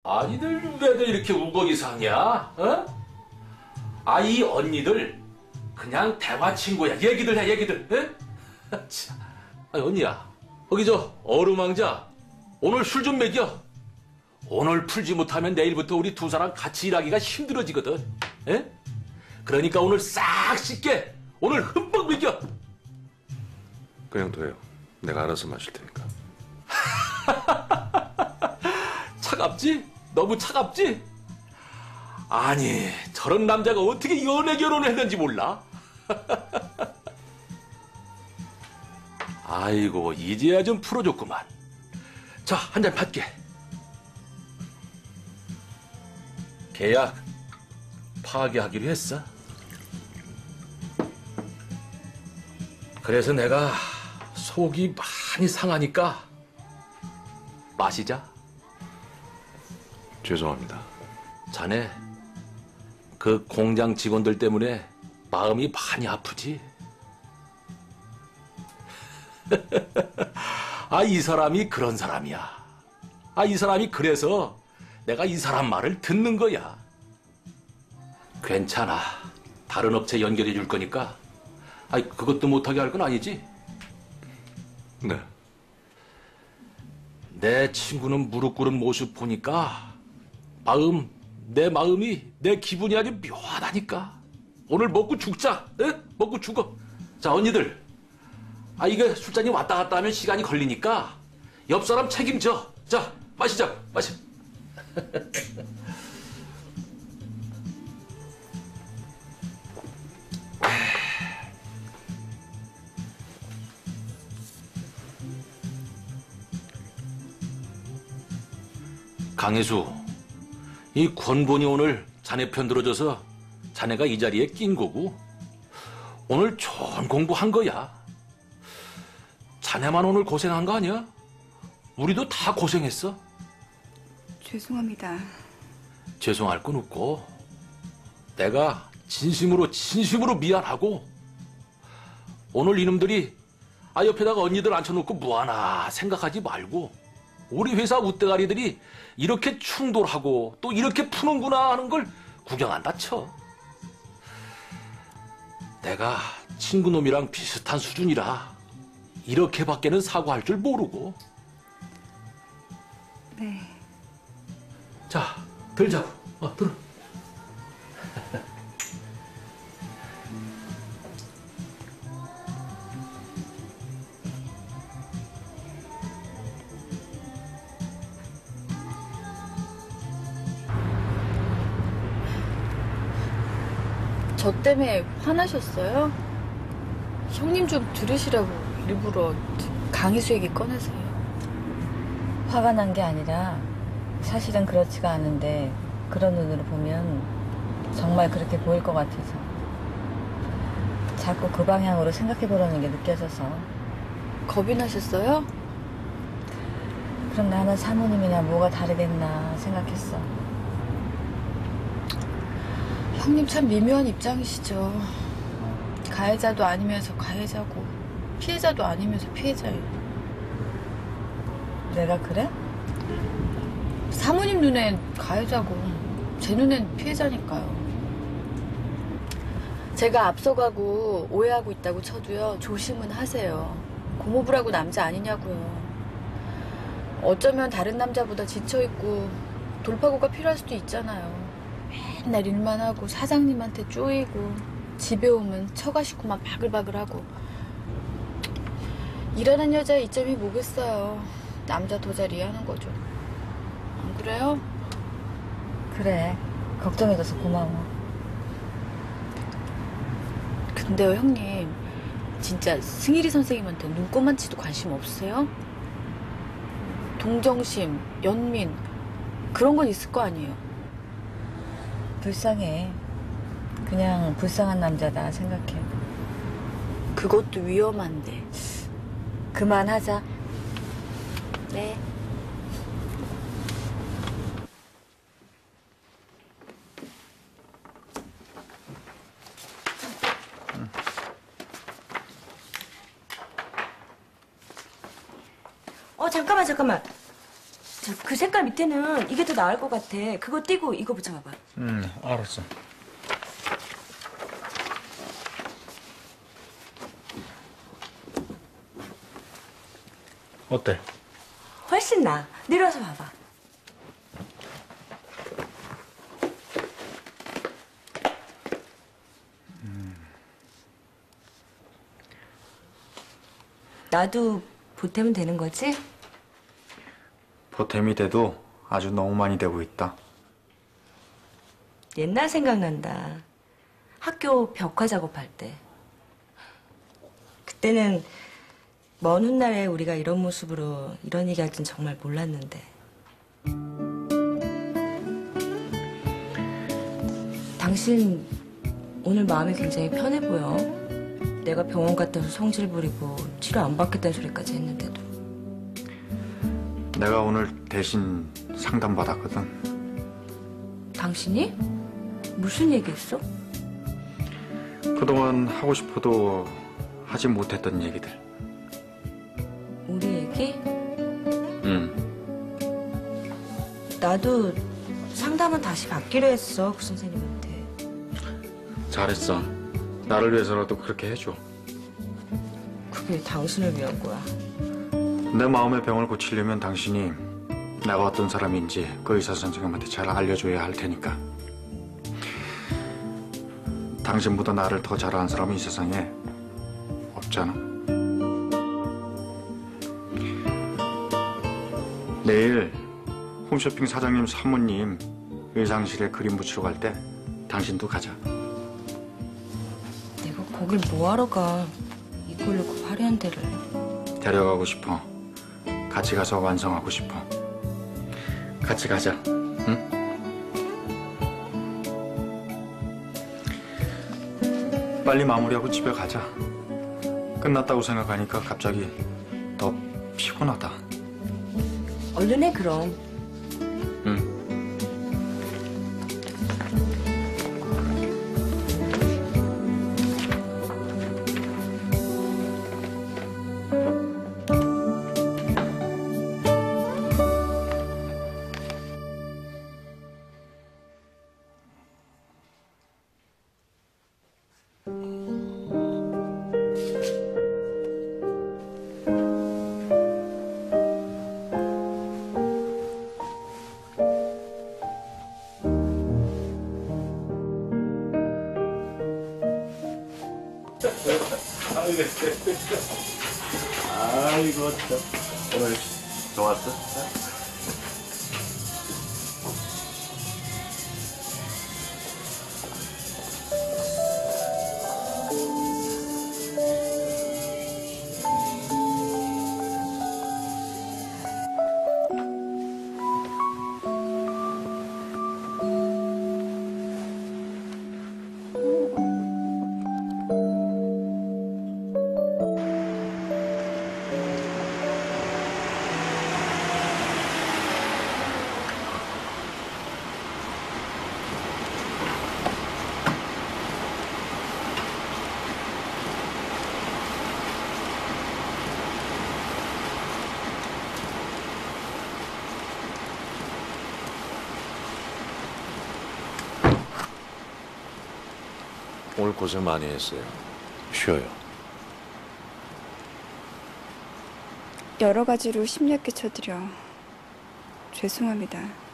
아니들 왜들 이렇게 우거기상이야? 어? 아, 이 언니들 그냥 대화 친구야. 얘기들 해, 얘기들. 에? 참. 아니, 언니야. 거기 저 어루망자 오늘 술 좀 먹여. 오늘 풀지 못하면 내일부터 우리 두 사람 같이 일하기가 힘들어지거든. 에? 그러니까 오늘 싹 씻게. 오늘 흠뻑 먹여. 그냥 둬요. 내가 알아서 마실 테니까. 차갑지? 너무 차갑지? 아니, 저런 남자가 어떻게 연애 결혼을 했는지 몰라? 아이고, 이제야 좀 풀어줬구만. 자, 한 잔 받게. 계약 파기하기로 했어. 그래서 내가 속이 많이 상하니까 마시자. 죄송합니다. 자네 그 공장 직원들 때문에 마음이 많이 아프지? 아, 이 사람이 그런 사람이야. 아, 이 사람이 그래서 내가 이 사람 말을 듣는 거야. 괜찮아. 다른 업체 연결해 줄 거니까. 아이, 그것도 못하게 할 건 아니지? 네. 내 친구는 무릎 꿇은 모습 보니까 내 마음이, 내 기분이 아주 묘하다니까. 오늘 먹고 죽자. 에? 먹고 죽어. 자, 언니들. 아, 이게 술잔이 왔다 갔다 하면 시간이 걸리니까 옆 사람 책임져. 자, 마시자. 마셔. 강혜수, 이 권본이 오늘 자네 편 들어줘서 자네가 이 자리에 낀 거고 오늘 좋은 공부한 거야. 자네만 오늘 고생한 거 아니야? 우리도 다 고생했어. 죄송합니다. 죄송할 건 없고 내가 진심으로 미안하고 오늘 이놈들이 옆에다가 언니들 앉혀놓고 뭐하나 생각하지 말고 우리 회사 웃대가리들이 이렇게 충돌하고 또 이렇게 푸는구나 하는 걸 구경한다 쳐. 내가 친구놈이랑 비슷한 수준이라 이렇게밖에는 사과할 줄 모르고. 네. 자, 들자고. 들어. 저 때문에 화나셨어요? 형님 좀 들으시라고 일부러 강희수 얘기 꺼내세요. 화가 난 게 아니라 사실은 그렇지가 않은데 그런 눈으로 보면 정말 그렇게 보일 것 같아서 자꾸 그 방향으로 생각해보려는 게 느껴져서. 겁이 나셨어요? 그럼 나는 사모님이나 뭐가 다르겠나 생각했어. 형님 참 미묘한 입장이시죠. 가해자도 아니면서 가해자고 피해자도 아니면서 피해자예요. 내가 그래? 사모님 눈엔 가해자고 제 눈엔 피해자니까요. 제가 앞서가고 오해하고 있다고 쳐도요, 조심은 하세요. 고모부라고 남자 아니냐고요. 어쩌면 다른 남자보다 지쳐있고 돌파구가 필요할 수도 있잖아요. 맨날 일만 하고 사장님한테 쪼이고 집에 오면 처가 식구만 바글바글하고. 일하는 여자의 이점이 뭐겠어요. 남자 더 잘 이해하는 거죠. 안 그래요? 그래. 걱정해줘서 고마워. 근데요, 형님, 진짜 승일이 선생님한테 눈꼽만치도 관심 없으세요? 동정심, 연민, 그런 건 있을 거 아니에요. 불쌍해. 그냥 불쌍한 남자다 생각해. 그것도 위험한데. 그만하자. 네. 잠깐만. 그 색깔 밑에는 이게 더 나을 것 같아. 그거 띄고 이거 붙여봐봐. 알았어. 어때? 훨씬 나아. 내려와서 봐봐. 나도 보태면 되는 거지? 보탬이 돼도 아주 너무 많이 되고 있다. 옛날 생각난다. 학교 벽화 작업할 때. 그때는 먼 훗날에 우리가 이런 모습으로 이런 얘기 할진 정말 몰랐는데. 당신 오늘 마음이 굉장히 편해 보여. 내가 병원 갔다 와서 성질 부리고 치료 안 받겠다는 소리까지 했는데도. 내가 오늘 대신 상담 받았거든. 당신이? 무슨 얘기했어? 그동안 하고 싶어도 하지 못했던 얘기들. 우리 얘기? 응. 나도 상담은 다시 받기로 했어, 그 선생님한테. 잘했어. 나를 위해서라도 그렇게 해줘. 그게 당신을 위한 거야. 내 마음의 병을 고치려면 당신이 내가 어떤 사람인지 그 의사 선생님한테 잘 알려줘야 할 테니까. 당신보다 나를 더 잘 아는 사람이 이 세상에 없잖아. 내일 홈쇼핑 사장님 사모님 의상실에 그림 붙이러 갈 때 당신도 가자. 내가 거길 뭐하러 가. 이걸로 그 화려한 데를. 데려가고 싶어. 같이 가서 완성하고 싶어. 같이 가자. 응? 빨리 마무리하고 집에 가자. 끝났다고 생각하니까 갑자기 더 피곤하다. 얼른 해, 그럼. 응. 아이고, 참. 오늘 좋았어? 오늘 고생 많이 했어요. 쉬어요. 여러 가지로 심렵게 쳐드려 죄송합니다.